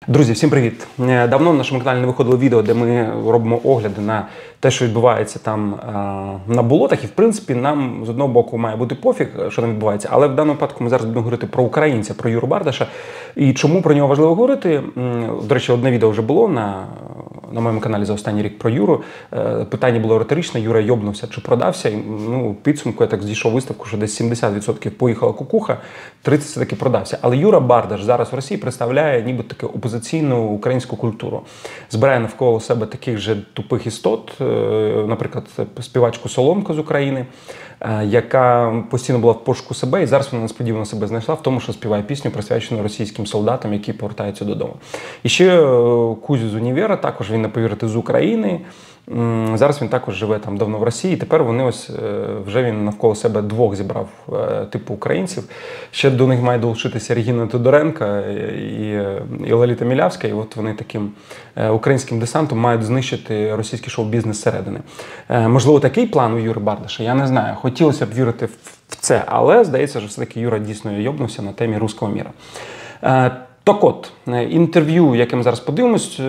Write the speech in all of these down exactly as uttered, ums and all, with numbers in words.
Друзі, всім привіт! Давно в нашому каналі не виходило відео, де ми робимо огляди на те, що відбувається там на болотах. І, в принципі, нам з одного боку має бути пофіг, що там відбувається. Але в даному випадку ми зараз будемо говорити про українця, про Юру Бардаша. І чому про нього важливо говорити? До речі, одне відео вже було на, на моєму каналі за останній рік про Юру. Питання було риторичне, Юра йобнувся чи продався. І, ну, підсумку я так зійшов виставку, що десь сімдесят відсотків поїхала кукуха, тридцять відсотків все-таки продався. Але Юра Бардаш зараз в Росії представляє ніби таке опозиційну українську культуру. Збирає навколо себе таких же тупих істот, наприклад, співачку Соломко з України, яка постійно була в пошуку себе, і зараз вона несподівано себе знайшла в тому, що співає пісню, присвячену російським солдатам, які повертаються додому. І ще Кузю з універа, також він, не повірите, з України. Зараз він також живе там давно в Росії, і тепер вони ось, вже він навколо себе двох зібрав типу українців. Ще до них має долучитися Регіна Тодоренко і, і Лоліта Мілявська, і от вони таким українським десантом мають знищити російський шоу-бізнес зсередини. Можливо, такий план у Юри Бардаша, я не знаю. Хотілося б вірити в це, але здається, що все-таки Юра дійсно йобнувся на темі руського міра. Так от, інтерв'ю, яке ми зараз подивимось,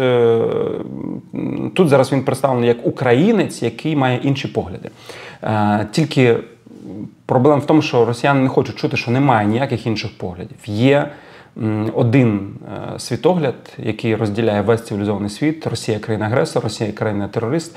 тут зараз він представлений як українець, який має інші погляди. Тільки проблема в тому, що росіяни не хочуть чути, що немає ніяких інших поглядів. Є один світогляд, який розділяє весь цивілізований світ. Росія – країна-агресор, Росія – країна-терорист.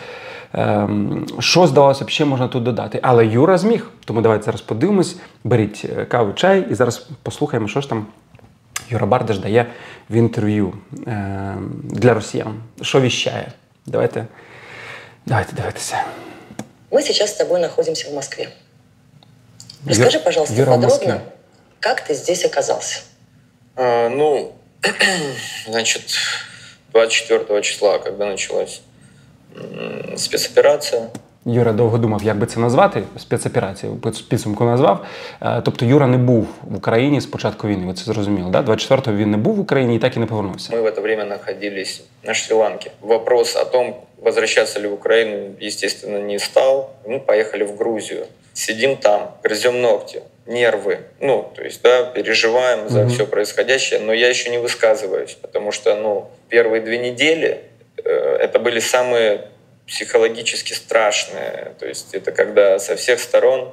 Що, здавалося б, ще можна тут додати? Але Юра зміг. Тому давайте зараз подивимось, беріть каву, чай і зараз послухаємо, що ж там Юра Бардаш дає в інтерв'ю е, для росіян. Що віщає? Давайте, давайте дивитися. Мы сейчас с тобой находимся в Москве. Расскажи, Ю... пожалуйста, Юра подробно, как ты здесь оказался? А, ну, значит, двадцать четвёртого числа, когда началась спецоперация. Юра довго думав, як би це назвати, спецоперацію, підсумку назвав. Тобто Юра не був в Україні з початку війни, ви це зрозуміли, да? двадцять четвертого він не був в Україні і так і не повернувся. Мы в это время находились на Шри-Ланке. Вопрос о том, возвращаться ли в Украину, естественно, не стал. Мы поехали в Грузию. Сидим там, грызем ногти, нервы. Ну, то есть, да, переживаем за mm-hmm. все происходящее, но я еще не высказываюсь, потому что, ну, первые две недели э, это были самые психологически страшные. То есть это когда со всех сторон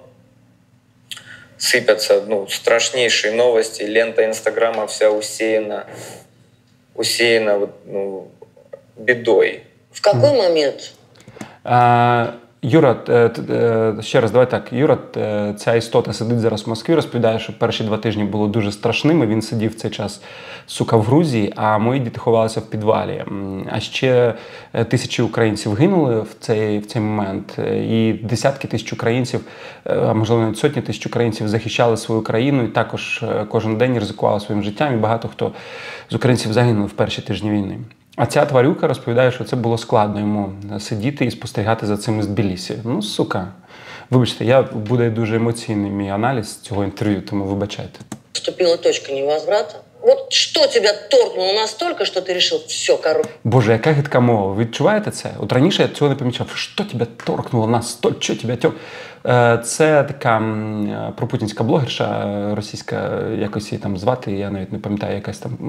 сыпятся, ну, страшнейшие новости, лента Инстаграма вся усеяна, усеяна, ну, бедой. В какой mm. момент? А... Юра, ще раз, давай так. Юра, ця істота сидить зараз в Москві, розповідає, що перші два тижні було дуже страшними. Він сидів в цей час, сука, в Грузії, а мої діти ховалися в підвалі. А ще тисячі українців гинули в цей, в цей момент. І десятки тисяч українців, а можливо навіть сотні тисяч українців захищали свою країну і також кожен день ризикували своїм життям. І багато хто з українців загинули в перші тижні війни. А ця тварюка розповідає, що це було складно йому сидіти і спостерігати за цим із Тбілісі. Ну, сука. Вибачте, я буде дуже емоційний мій аналіз цього інтерв'ю, тому вибачайте. Вступила точка невозврата. От що тебе торкнуло настільки, що ти вирішив, все, коротко. Боже, яка гидка мова. Ви відчуваєте це? От раніше я цього не помічав. Що тебе торкнуло настільки? Що тебе торкнуло? Це така пропутінська блогерша російська, якось її там звати, я навіть не пам'ятаю, якась там...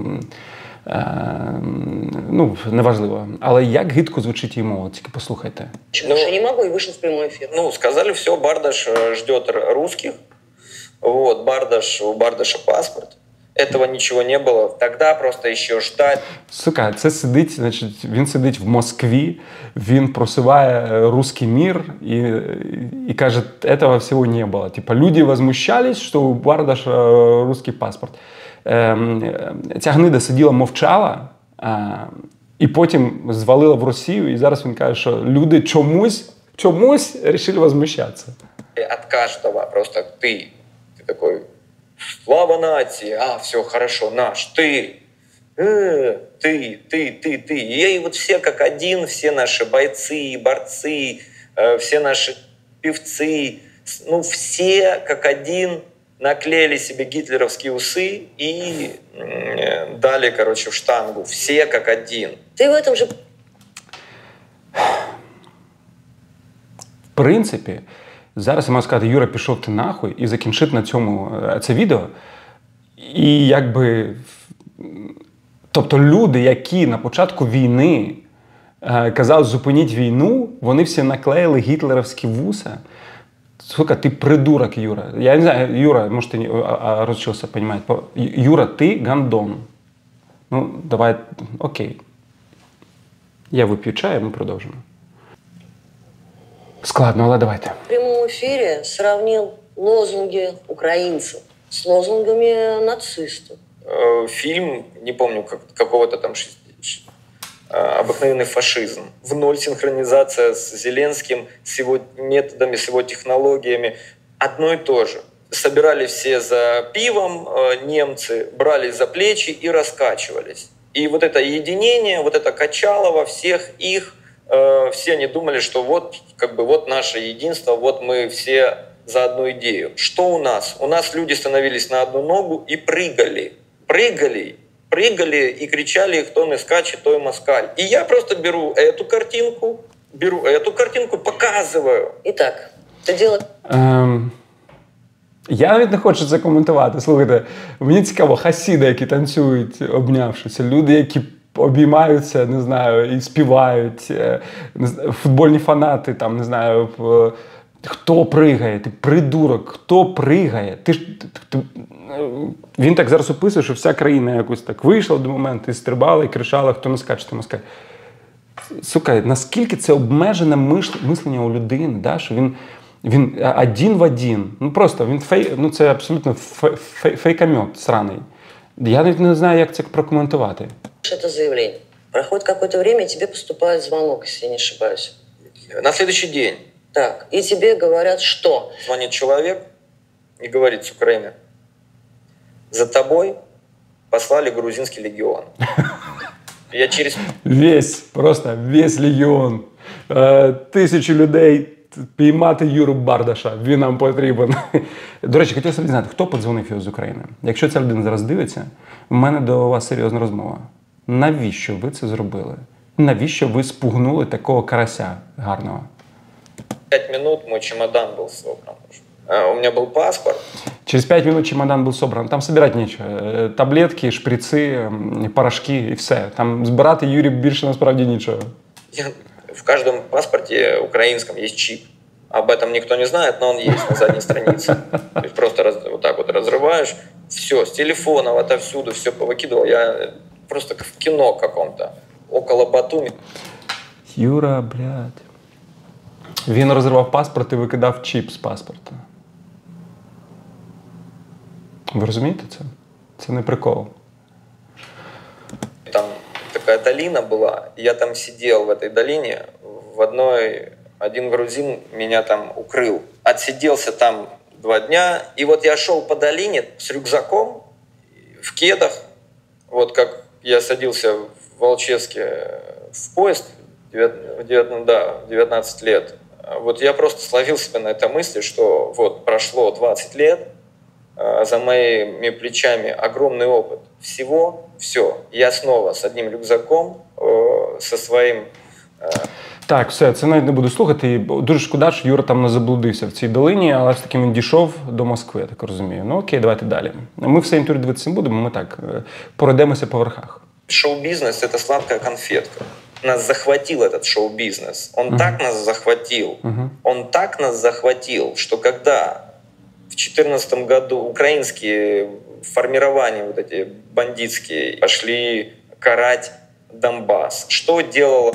Ну, неважливо. Але як гидко звучить її мова, тільки послухайте. Ну, я не могу, и вышел в прямой эфир. Ну, сказали, все, Бардаш ждет русских. Вот, Бардаш, у Бардаша паспорт. Этого ничего не было. Тогда просто еще ждать. Сука, це сидить, значить, він сидить в Москві, він просуває русский мир і, і каже, этого всего не было. Типа, люди возмущались, що у Бардаша русский паспорт. Ця гнида сиділа, мовчала, і потім звалила в Росію, і зараз він каже, що люди чомусь, чомусь вирішили возмущатися. От кожного просто ти, ти такий, слава нації, а, все, хорошо, наш, ти, э, ты, ты, ты, ты. И вот все как один, все наши бойцы, борцы, э, все наши певцы, ну, все как один наклеили себе гитлеровские усы и э, дали, короче, в штангу. Все как один. Ты в этом же... В принципі, зараз я можу сказати, Юра, пішов ти нахуй, і закінчити на цьому це відео. І якби Тобто люди, які на початку війни е, казали, зупиніть війну, вони всі наклеїли гітлерівські вуса. Сука, ти придурок, Юра. Я не знаю, Юра, может, ты разучился понимать. Юра, ты гандон. Ну, давай, окей. Я вип'ю чай, ми продовжимо. Складно, але давайте. В прямом эфире сравнил лозунги украинцев с лозунгами нацистов. Э, Фильм, не помню, как, какого-то там шести- ш- э, обыкновенный фашизм. В ноль синхронизация с Зеленским, с его методами, с его технологиями. Одно и то же. Собирали все за пивом э, немцы, брали за плечи и раскачивались. И вот это единение, вот это качалово всех их, э, все они думали, что вот, как бы, вот наше единство, вот мы все за одну идею. Что у нас? У нас люди становились на одну ногу и прыгали. Прыгали, прыгали и кричали, кто не скачет, той москаль. И я просто беру эту картинку, беру эту картинку, показываю. Итак, это дело... Ем, я навіть не хочу це коментувати. Слухайте, мені цікаво, хасіди, які танцюють, обнявшися, люди, які обіймаються, не знаю, і співають, е, не знаю, футбольні фанати, там, не знаю, в- хто пригає, ти придурок, хто пригає? Ти ж, ти, ти, е, він так зараз описує, що вся країна якось так вийшла до моменту, і стрибала, і кричала, хто не скаче, ти москаль. Сука, наскільки це обмежене миш- мислення у людини, да? Що він, він один в один. Ну просто він фей, ну це абсолютно фей, фей, фейкомет сраний. Я навіть не знаю, як це прокоментувати. Это заявление. Проходит какое-то время, и тебе поступает звонок, если я не ошибаюсь. На следующий день Так, и тебе говорят, что? звонит человек и говорит с Украины: за тобой послали грузинский легион. Я через... Весь, просто весь легіон. Е, тисячі людей піймати Юру Бардаша. Він нам потрібен. До речі, хотів собі знати, хто подзвонив його з України? Якщо ця людина зараз дивиться, у мене до вас серйозна розмова. Навіщо ви це зробили? Навіщо ви спугнули такого карася гарного? пять минут мой чемодан был собран уже. А, У меня был паспорт. Через пять минут чемодан был собран. Там собирать нічого. Е, Таблетки, шприци, м, порошки і все. Там збирати Юрі більше насправді нічого. Я- В каждом паспорте украинском есть чип. Об этом никто не знает, но он есть на задней странице. То есть просто раз- вот так вот разрываешь, все, с телефонов отовсюду, все повыкидывал. Я просто как в кино каком-то, около Батуми. Юра, блядь. Він розривав паспорт і викидав чіп з паспорта. Ви розумієте це? Це не прикол. Там такая долина была, и я там сидел в этой долине, в одной, один грузин меня там укрыл. Отсиделся там два дня, и вот я шел по долине с рюкзаком, в кедах, вот как я садился в Волчевске в поезд, в девят- в девят- да, в девятнадцать лет, вот я просто словил себя на этой мысли, что вот прошло двадцать лет, а за моими плечами огромный опыт всего, все. Я снова с одним рюкзаком, э, со своим... э, Так, все, це навіть не буду слухати. І дуже шкода, що Юра там не заблудився в цій долині, але все-таки він дійшов до Москви, я так розумію. Ну окей, давайте далі. Ми все інтерв'ю дивитися не будемо, ми так е, пройдемося по верхах. Шоу-бизнес – это сладкая конфетка. Нас захватил этот шоу-бизнес. Он так нас захватил, он так нас захватил, что когда в две тысячи четырнадцатом году украинские формирования вот эти бандитские пошли карать Донбасс, что делало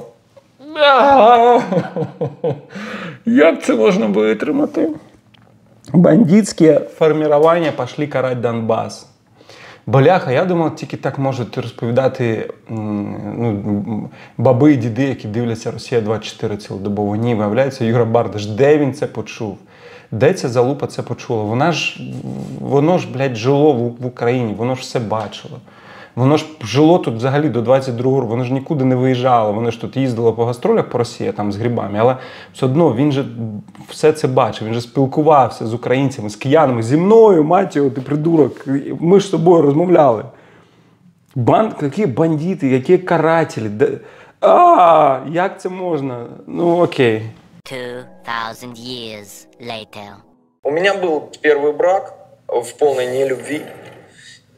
Як це можна витримати? Бандитські формування пішли карати Донбас. Бляха, я думав, тільки так можуть розповідати м, ну, м, баби і діди, які дивляться Росія двадцять чотири цілодобово. Ні, виявляється, Юра Бардаш, де він це почув? Де ця залупа це почула? Вона ж, воно ж, блядь, жило в, в Україні, воно ж все бачило. Воно ж жило тут взагалі до двадцять другого року, воно ж нікуди не виїжджало, воно ж тут їздило по гастролях по Росії, там з грибами, але все одно він же все це бачив, він же спілкувався з українцями, з киянами, зі мною, мать його, ти придурок, ми ж з тобою розмовляли. Банд, які бандити, які карателі, де... А, як це можна? Ну окей. Two thousand years later. У меня был первый брак в полной нелюбви.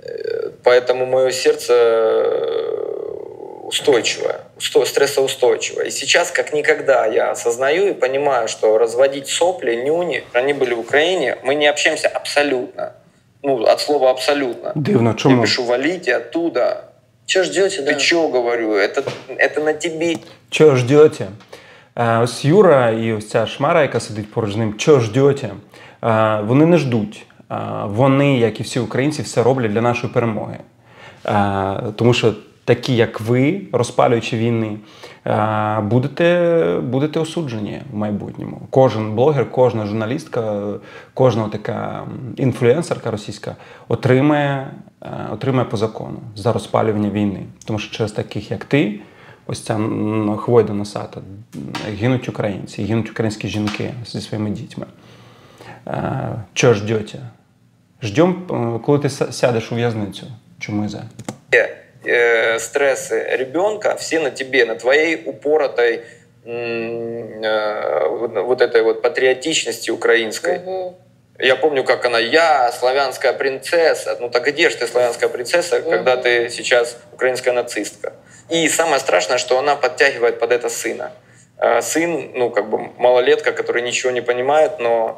Поэтому мое сердце устойчивое, стрессоустойчивое. И сейчас, как никогда, я осознаю и понимаю, что разводить сопли, нюни, они были в Украине, мы не общаемся абсолютно. Ну, от слова абсолютно. Дивно, чому? Я пишу, валите оттуда. Че ждете, да? Ты чё, говорю, это, это на тебе. Чого ждете? Е, Ось Юра і ось ця шмара, яка сидить поруч з ним, чого ждете? Е, Вони не ждуть. Е, Вони, як і всі українці, все роблять для нашої перемоги. Е, Тому що такі, як ви, розпалюючи війни, е, будете, будете осуджені в майбутньому. Кожен блогер, кожна журналістка, кожна така інфлюенсерка російська отримає, е, отримає по закону за розпалювання війни. Тому що через таких, як ти, ось ця м, хвойда носата, гинуть українці, гинуть українські жінки зі своїми дітьми. Е, Чого ждете? Ждем, е, коли ти са- сядеш у в'язницю. Чому за? Э, стрессы ребенка, все на тебе, на твоей упоротой м, э, вот- вот этой вот патриотичности украинской. Мгм. Я помню, как она, я славянская принцесса. Ну так где же ты славянская принцесса, Мгм. когда ты сейчас украинская нацистка? И самое страшное, что она подтягивает под это сына. Э, Сын, ну как бы малолетка, который ничего не понимает, но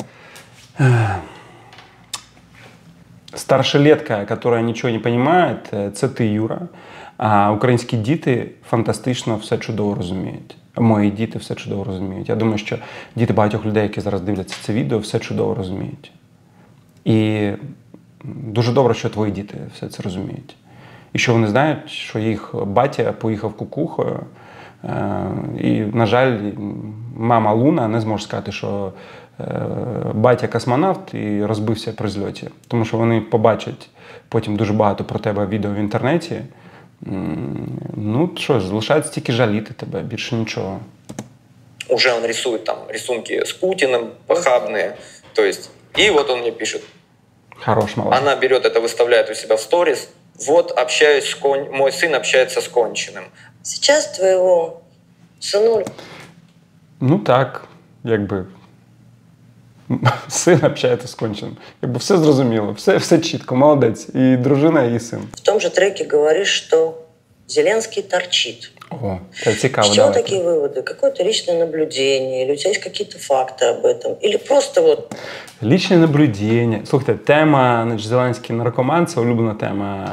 Старшелетка, яка нічого не розуміє, це ти, Юра. А українські діти фантастично все чудово розуміють. Мої діти все чудово розуміють. Я думаю, що діти багатьох людей, які зараз дивляться це відео, все чудово розуміють. І дуже добре, що твої діти все це розуміють. І що вони знають, що їх батя поїхав кукухою. Е, І, на жаль, мама Луна не зможе сказати, що е, батя космонавт і розбився при зльоті. Тому що вони побачать потім дуже багато про тебе відео в інтернеті. М, Ну, що ж, залишається тільки жаліти тебе, більше нічого. уже он рисует там рисунки с Путиным похабные. То есть, и вот он мне пишет, Хорош, малий. она берет это, выставляет у себя в сторис. Вот общаюсь с кон... мой сын общается с конченым. Сейчас твоего сынуль Ну так, якби син общається з конченим. Якби все зрозуміло, все, все чітко, молодець. І дружина, і син. в том же треке говоришь, что Зеленский торчит. О, це цікаво. С чего давайте. такие выводы? Какое-то личное наблюдение? Или у тебя есть какие-то факты об этом? Или просто вот Лічне наблюдення. Слухайте, тема значить, Зеленський наркоман – це улюблена тема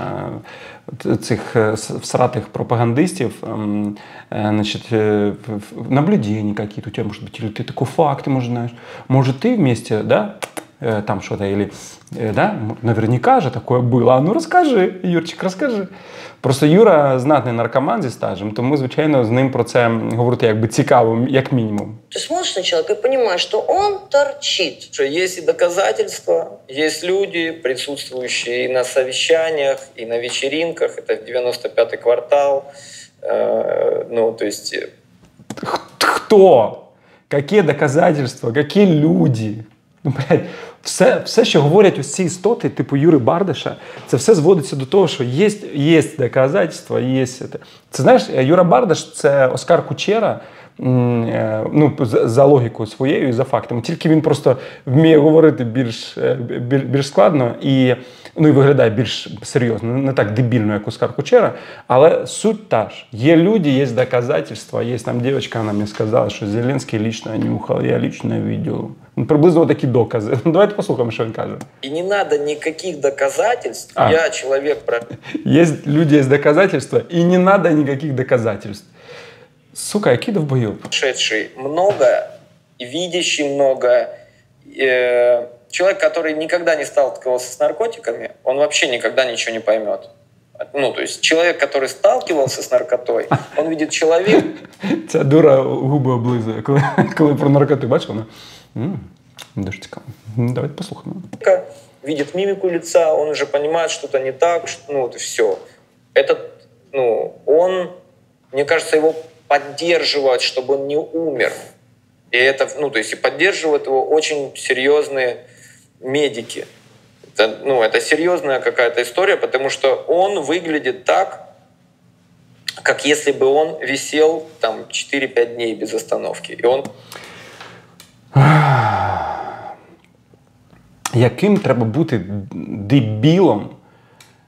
е, цих е, с- всратих пропагандистів. Ем, е, Значить, е, в- в- наблюдения какие-то у тебя, может быть, или ты такой факты, может, знаешь. Может, ты вместе, да, э, там что-то, или, э, да, м- наверняка же такое было. А ну розкажи, Юрчик, розкажи. Просто Юра знатний наркоман зі стажем, тому, звичайно, з ним про це говорити якби цікаво, як мінімум. ты смотришь на человека и понимаешь, что он торчит. Что есть и доказательства, есть люди, присутствующие и на совещаниях, и на вечеринках. Это девяносто пятый квартал. Э, ну, то есть э, Х- Хто? Які доказательства? Які люди? Ну, блядь, все, все, що говорять ось ці істоти, типу Юри Бардиша, це все зводиться до того, що є, є доказательства, є це. Це знаєш, Юра Бардиш – це Оскар Кучера, м, е, ну, за, за логікою своєю і за фактами. Тільки він просто вміє говорити більш, е, біль- більш складно і, ну, і виглядає більш серйозно, не так дебільно, як Оскар Кучера, але суть та ж. Є люди, є доказательства, є там дівчинка, вона мені сказала, що Зеленський лично нюхав, я лично видел. Ну, приблизно такі докази. Ну, давайте послухаємо, що він каже. и не надо никаких доказательств. А. Я человек про Є люди, є доказательства, і не надо ніяких доказательств. Сука, який довбойоб. прошедший многое и видящий многое. Э, человек, который никогда не сталкивался с наркотиками, он вообще никогда ничего не поймет. Ну, то есть человек, который сталкивался с наркотой, он видит человека, Ця дура губи облизує, коли, коли про наркоту бачиш, вона. М, Дуже цікаво. Ну, давайте послухаємо. видит мимику лица, он уже понимает, что-то не так, что, ну, вот и все. Этот, ну, он, мне кажется, его поддерживают, чтобы он не умер. И это, ну, то есть и поддерживают его очень серьезные медики. Это, ну, это серьезная какая-то история, потому что он выглядит так, как если бы он висел там четыре-пять дней без остановки. И он Яким треба бути дебілом,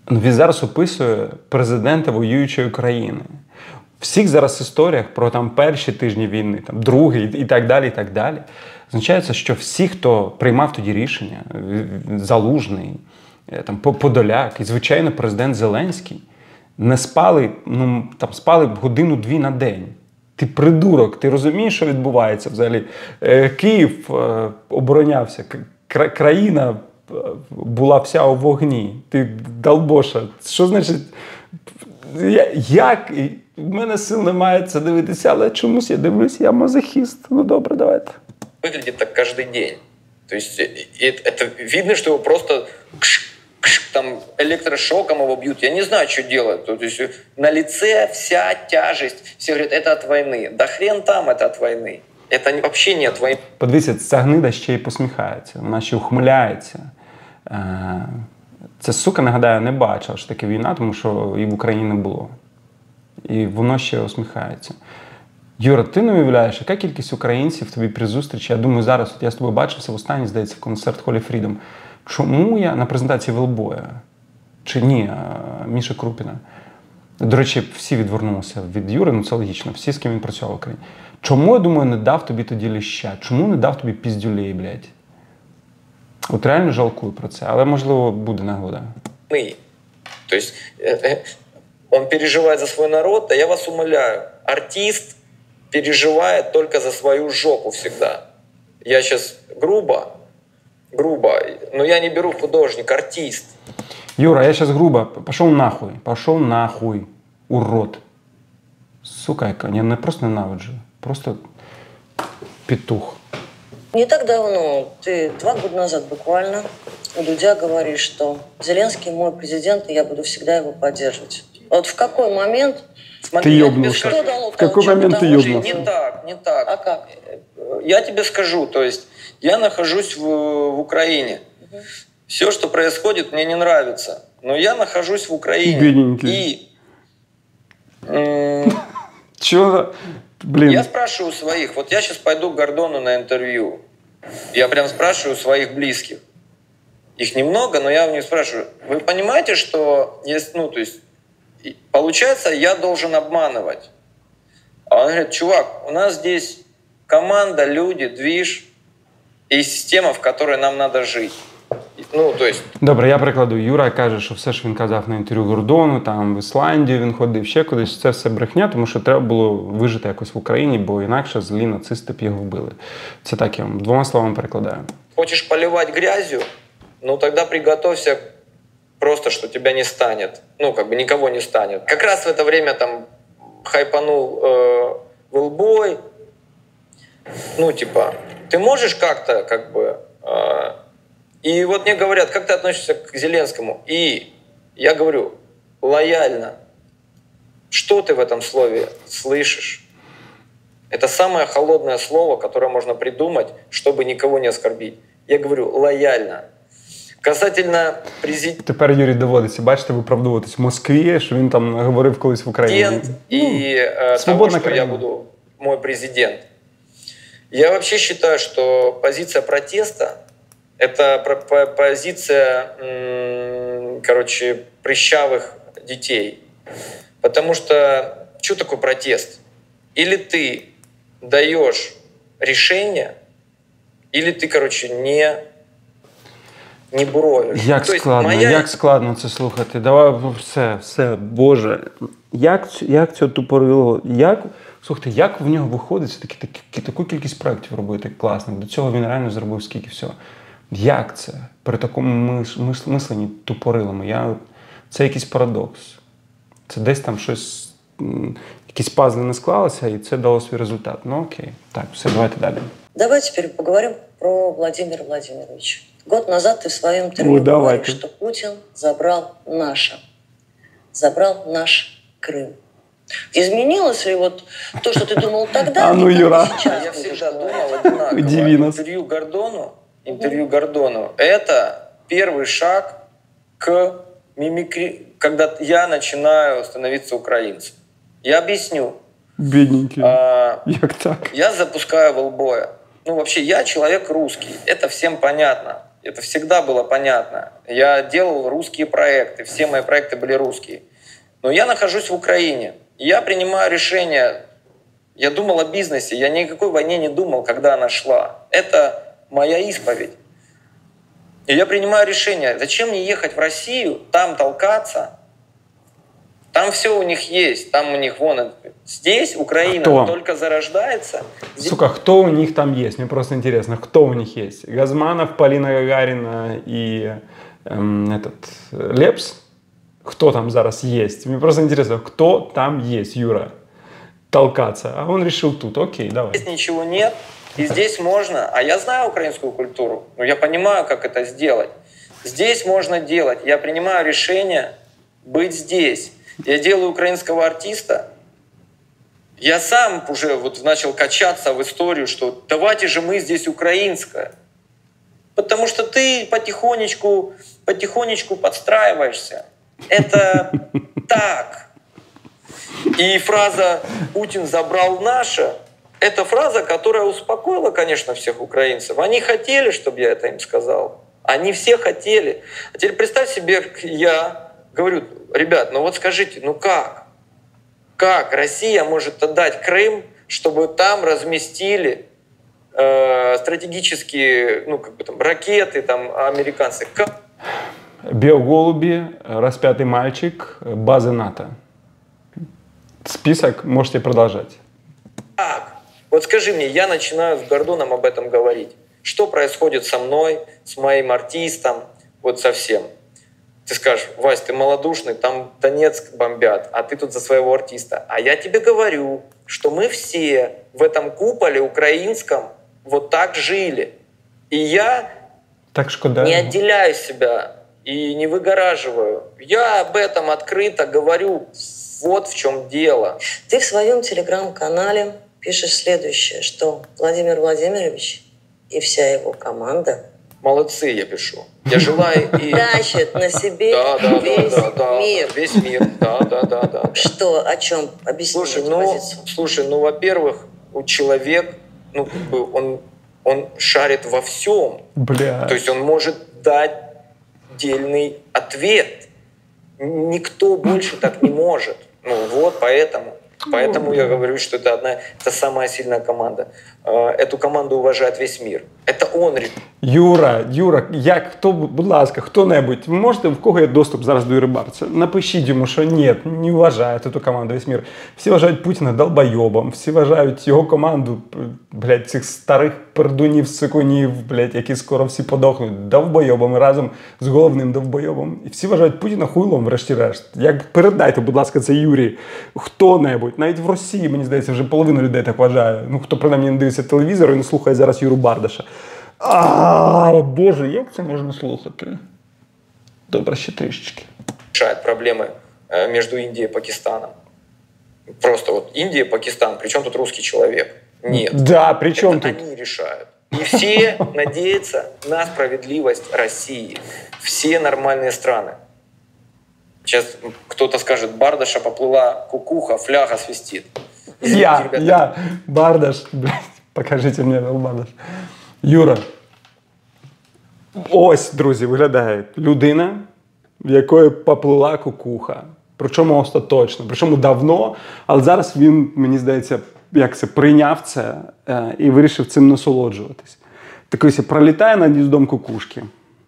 Ну, він зараз описує президента воюючої країни. В всіх зараз історіях про там перші тижні війни, там другий і так далі, і так далі. Означається, що всі, хто приймав тоді рішення, Залужний, там Подоляк і, звичайно, президент Зеленський, не спали, ну, там спали годину-дві на день. Ти придурок, ти розумієш, що відбувається взагалі? Київ оборонявся, країна була вся у вогні. Ти долбоша. Що значить? Як? В мене сил немає це дивитися, але чомусь я дивлюсь, я мазохіст. Ну добре, давайте. Выглядит так каждый день. То есть это видно, что его просто там электрошоком его бьют. Я не знаю, что делать. То есть на лице вся тяжесть. Все говорят, это от войны. Да хрен там, это от войны. Это вообще не от войны. Подивіться, ця гнида ще й посміхається. Вона ще ухмиляється. Це, сука, нагадаю, не бачила, що таке війна, тому що і в Україні не було. І воно ще усміхається. Юра, ти не уявляєш, яка кількість українців тобі при зустрічі? Я думаю, зараз, от я з тобою бачився в останній, здається, в концерт Holy Freedom. Чому я на презентації Велбоя? Чи ні, Міші Крупіна? До речі, всі відвернулися від Юри, ну це логічно, всі, з ким він працював в Україні. Чому, я думаю, не дав тобі тоді ліща? Чому не дав тобі піздюлей, блядь? От реально жалкую про це, але, можливо, буде нагода. То есть он переживает за свой народ, а я вас умоляю, артист переживает только за свою жопу всегда. Я сейчас грубо, грубо, но я не беру художник, артист. Юра, я сейчас грубо. Пошел нахуй. Пошел нахуй. Урод. Сука, я не просто ненавиджу. Просто петух. Не так давно, ты два года назад буквально, у Дудя говоришь, что Зеленский мой президент, и я буду всегда его поддерживать. Вот в какой момент... Смотри, ты ёбнулся. В какой момент ты ёбнулся? Не так, не так. А как? Я тебе скажу, то есть я нахожусь в, в Украине. Угу. Все, что происходит, мне не нравится. Но я нахожусь в Украине. Бедненький. И... Чё? Блин. Я спрашиваю своих. Вот я сейчас пойду к Гордону на интервью. Я прям спрашиваю своих близких. Их немного, но я у них спрашиваю. Вы понимаете, что есть, ну, то есть, получается, я должен обманывать. А он говорит, чувак, у нас здесь команда, люди, движ и система, в которой нам надо жить. Ну, то есть... Добре, я прикладу. Юра каже, що все, що він казав на інтерв'ю Гордону, там в Ісландію він ходив, ще кудись, це все брехня, тому що треба було вижити якось в Україні, бо інакше злі нацисти б його вбили. Це так я вам двома словами перекладаю. Хочеш поливати грязью? Ну, тогда приготовься просто, что тебя не станет. Ну, как бы никого не станет. Как раз в это время там хайпанул э, Велбой. Ну, типа, ты можешь как-то, как бы... Э, и вот мне говорят, как ты относишься к Зеленскому? И я говорю, лояльно. Что ты в этом слове слышишь? Это самое холодное слово, которое можно придумать, чтобы никого не оскорбить. Я говорю, лояльно. Касательно президента... Тепер Юрій доводиться, бачите, виправдовуватись в Москві, що він там говорив колись в Україні. И э, того, что я буду мой президент. Я вообще считаю, что позиция протеста – это позиция, короче, прыщавых детей. Потому что что такое протест? Или ты даешь решение, или ты, короче, не, не буровишь. Як То складно, моя... як складно це слухати. Давай, все, все, Боже. Як, як цього тупорило, як... Слухайте, як в нього виходить такі, такі, таку кількість проєктів робити класних? До цього він реально зробив скільки всього. Як це? При такому мис, мис, мисленні тупорилами. Я, це якийсь парадокс. Це десь там щось, якісь пазли не склалися, і це дало свій результат. Ну окей. Так, все, давайте далі. Давай теперь поговорим про Владимира Владимировича. Год назад ты в своем интервью Ой, говоришь, что Путин забрал наше. Забрал наш Крым. Изменилось ли вот то, что ты думал тогда, а ну, Юра. Сейчас? Я всегда думал одинаково. Интервью Гордону, интервью Гордону – это первый шаг к мимикри, когда я начинаю становиться украинцем. Я объясню. Бедненький. А, Як так? Я запускаю Велбоя. Ну, вообще, я человек русский. Это всем понятно. Это всегда было понятно. Я делал русские проекты, все мои проекты были русские. Но я нахожусь в Украине. Я принимаю решение. Я думал о бизнесе. Я ни о какой войне не думал, когда она шла. Это моя исповедь. И я принимаю решение. Зачем мне ехать в Россию, там толкаться? Там все у них есть. Там у них вон... Здесь Украина кто? Только зарождается. Здесь... Сука, кто у них там есть? Мне просто интересно, кто у них есть? Газманов, Полина Гагарина и эм, этот Лепс? Кто там зараз есть? Мне просто интересно, кто там есть, Юра? Толкаться. А он решил тут. Окей, давай. Здесь ничего нет, и здесь можно. А я знаю украинскую культуру, но я понимаю, как это сделать. Здесь можно делать. Я принимаю решение быть здесь. Я делаю украинского артиста. Я сам уже вот начал качаться в историю, что давайте же мы здесь украинское. Потому что ты потихонечку, потихонечку подстраиваешься. Это так. И фраза «Путин забрал наше» — это фраза, которая успокоила, конечно, всех украинцев. Они хотели, чтобы я это им сказал. Они все хотели. А теперь представь себе, я говорю: ребят, ну вот скажите, ну как? Как Россия может отдать Крым, чтобы там разместили э, стратегические, ну как бы там ракеты, там американцы? Как? Биоголуби, распятый мальчик, базы НАТО. Список можете продолжать. Как? Вот скажи мне, я начинаю с Гордоном об этом говорить. Что происходит со мной, с моим артистом, вот со всем? Ты скажешь: Вась, ты малодушный, там Донецк бомбят, а ты тут за своего артиста. А я тебе говорю, что мы все в этом куполе украинском вот так жили. И я так шкода. Не отделяю себя и не выгораживаю. Я об этом открыто говорю. Вот в чем дело. Ты в своем телеграм-канале пишешь следующее, что Владимир Владимирович и вся его команда молодцы, я пишу. Я желаю и... тащит на себе да, да, весь да, да, мир. Да, весь мир. Да, да, да, да. Что? О чем? Объясни слушай, эту ну, позицию. Слушай, ну, во-первых, у человека, ну, как бы он, он шарит во всем. Бля. То есть он может дать дельный ответ. Никто больше так не может. Ну вот, поэтому. Поэтому я говорю, что это одна, это самая сильная команда. Эту команду уважает весь мир. Это он. Юра, Юра, як, хто, будь ласка, хто-небудь, ви можете, в кого є доступ зараз до Юрибарця? Напишіть йому, що ні, не вважають эту команду весь мир. Всі вважають Путіна долбойобом, всі вважають його команду, блядь, цих старих пердунів, сикунів, блядь, які скоро всі подохнуть, довбойобами разом з головним довбойобом. І всі вважають Путіна хуйлом, врешті-решт. Як передайте, будь ласка, це Юрі, хто-небудь. Навіть в Росії, мені здається, вже половина людей так вважає. Ну, хто принаймні не дивиться телевізор і не слухає зараз Юру Бардаша. А, Боже, як це можна слухати? Добре, ще трішечки. Решает проблемы между Индией и Пакистаном. Просто вот Индия и Пакистан, причем тут русский человек? Нет. Да, при чем это тут? Они решают. И все надеются на справедливость России. Все нормальные страны. Сейчас кто-то скажет: Бардаша поплыла кукуха, фляга свистит. Извините, я, ребята. я, Бардаш, блядь, покажите мне Бардаш. Юра, ось, друзі, виглядає людина, в якої поплила кукуха. Причому остаточно, причому давно, але зараз він, мені здається, як це, прийняв це е, і вирішив цим насолоджуватись. Так ось, пролітає над гніздом кукушки.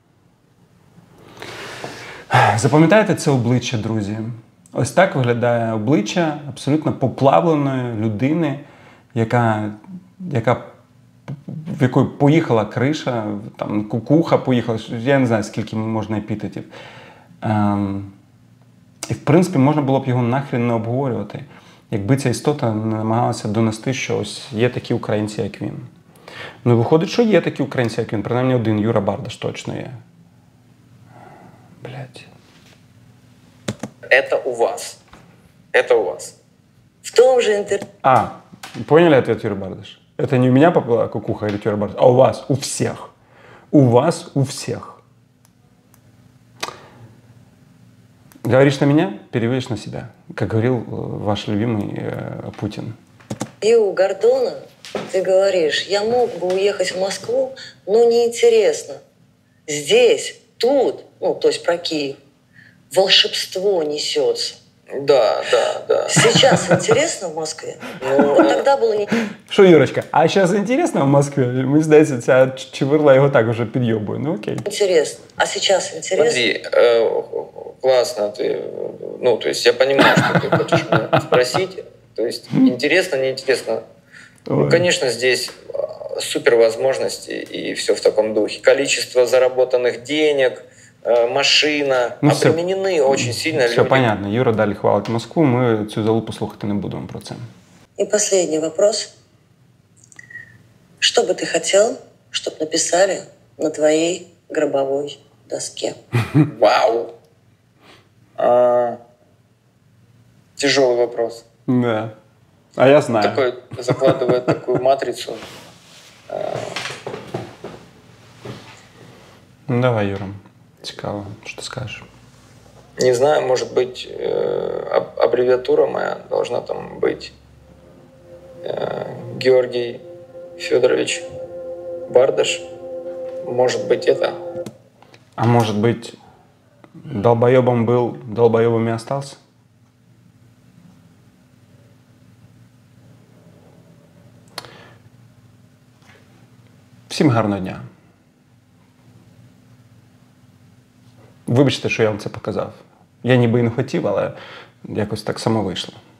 Запам'ятайте це обличчя, друзі. Ось так виглядає обличчя абсолютно поплавленої людини, яка, яка, в якої поїхала криша, там, кукуха поїхала, я не знаю, скільки можна епітетів. Ем, і, в принципі, можна було б його нахрен не обговорювати, якби ця істота не намагалася донести, що ось є такі українці, як він. Ну, виходить, що є такі українці, як він. Принаймні один, Юра Бардаш точно є. Блядь. Это у вас. Это у вас. В том же интервью. А, поняли ответ, Юрий Бардаш? Это не у меня поплыла кукуха или Юрий Бардаш, а у вас, у всех. У вас, у всех. Говоришь на меня, переводишь на себя, как говорил ваш любимый э, Путин. И у Гордона ты говоришь: я мог бы уехать в Москву, но неинтересно. Здесь, тут, ну, то есть про Киев, волшебство несется. Да, да, да. Сейчас интересно в Москве? Ну, Вот тогда было не... Що, Юрочка, а зараз інтересно в Москві? Мені здається, ця чверла його так уже підйобує. Ну окей. Интересно. А сейчас интересно? Смотри, э, классно ты, ну, то есть я понимаю, что ты хочешь меня спросить, то есть интересно, неинтересно. Ну, конечно, здесь супер возможности и все в таком духе. Количество заработанных денег, машина, ну, обременены все, очень сильно все люди. понятно. Юра далі хвалить Москву, ми цю залупу слухати не будемо про це. И последний вопрос. Что бы ты хотел, чтобы написали на твоей гробовой доске? Вау! А, тяжелый вопрос. Да. А я знаю. Такой, закладывает такую матрицу. Ну давай, Юра. Цікаво, що ти скажеш. Не знаю, может быть, э, аббревиатура моя должна там быть э, Георгий Федорович Бардаш. Может быть, это. А может быть, долбоебом был, долбоебом и остался? Всім гарного дня. Вибачте, що я вам це показав. Я ніби і не хотів, але якось так само вийшло.